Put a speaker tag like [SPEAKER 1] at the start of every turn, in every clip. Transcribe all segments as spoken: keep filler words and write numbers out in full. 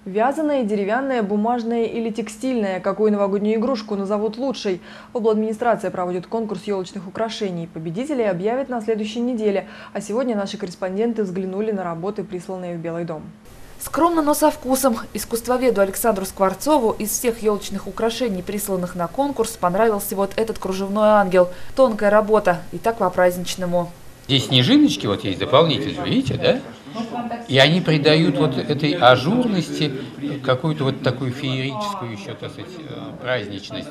[SPEAKER 1] Вязаная, деревянная, бумажная или текстильная. Какую новогоднюю игрушку назовут лучшей? Обладминистрация проводит конкурс елочных украшений. Победителей объявят на следующей неделе. А сегодня наши корреспонденты взглянули на работы, присланные в Белый дом.
[SPEAKER 2] Скромно, но со вкусом. Искусствоведу Александру Скворцову из всех елочных украшений, присланных на конкурс, понравился вот этот кружевной ангел. Тонкая работа. И так по-праздничному.
[SPEAKER 3] Здесь снежиночки вот есть дополнительные, видите, да? И они придают вот этой ажурности какую-то вот такую феерическую еще, так сказать, праздничность,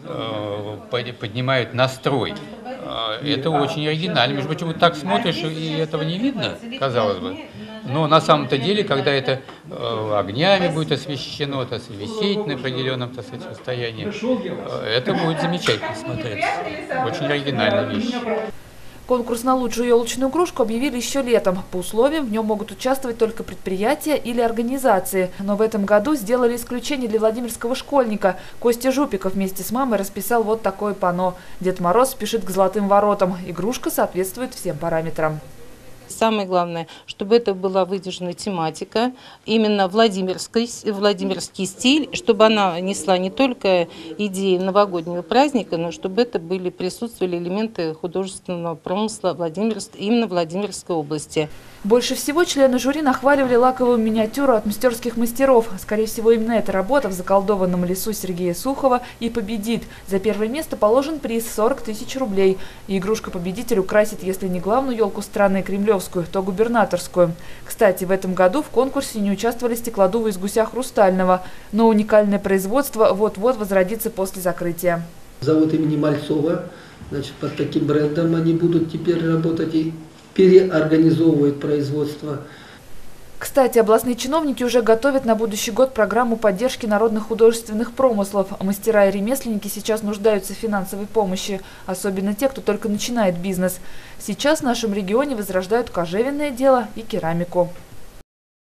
[SPEAKER 3] поднимают настрой. Это очень оригинально. Между прочим, вот так смотришь, и этого не видно, казалось бы. Но на самом-то деле, когда это огнями будет освещено, так сказать, висеть на определенном, так сказать, состоянии, это будет замечательно смотреться. Очень оригинальная вещь.
[SPEAKER 2] Конкурс на лучшую елочную игрушку объявили еще летом. По условиям в нем могут участвовать только предприятия или организации. Но в этом году сделали исключение для владимирского школьника. Костя Жупиков вместе с мамой расписал вот такое панно. Дед Мороз спешит к золотым воротам. Игрушка соответствует всем параметрам.
[SPEAKER 4] Самое главное, чтобы это была выдержана тематика, именно Владимирский, Владимирский стиль, чтобы она несла не только идеи новогоднего праздника, но чтобы это были, присутствовали элементы художественного промысла Владимирск, именно Владимирской области.
[SPEAKER 2] Больше всего члены жюри нахваливали лаковую миниатюру от мастерских мастеров. Скорее всего, именно эта работа в заколдованном лесу Сергея Сухова и победит. За первое место положен приз – сорок тысяч рублей. И игрушка-победитель украсит, если не главную елку страны кремлевскую, то губернаторскую. Кстати, в этом году в конкурсе не участвовали стеклодувы из гуся хрустального. Но уникальное производство вот-вот возродится после закрытия.
[SPEAKER 5] Завод имени Мальцова, значит, под таким брендом они будут теперь работать и переорганизовывают производство.
[SPEAKER 2] Кстати, областные чиновники уже готовят на будущий год программу поддержки народных художественных промыслов. Мастера и ремесленники сейчас нуждаются в финансовой помощи, особенно те, кто только начинает бизнес. Сейчас в нашем регионе возрождают кожевенное дело и керамику.